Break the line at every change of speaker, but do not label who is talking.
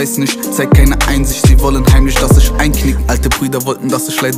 weiß nicht, zeig keine Einsicht. Sie wollen heimlich, dass ich einknick. Alte Brüder wollten, dass ich leid.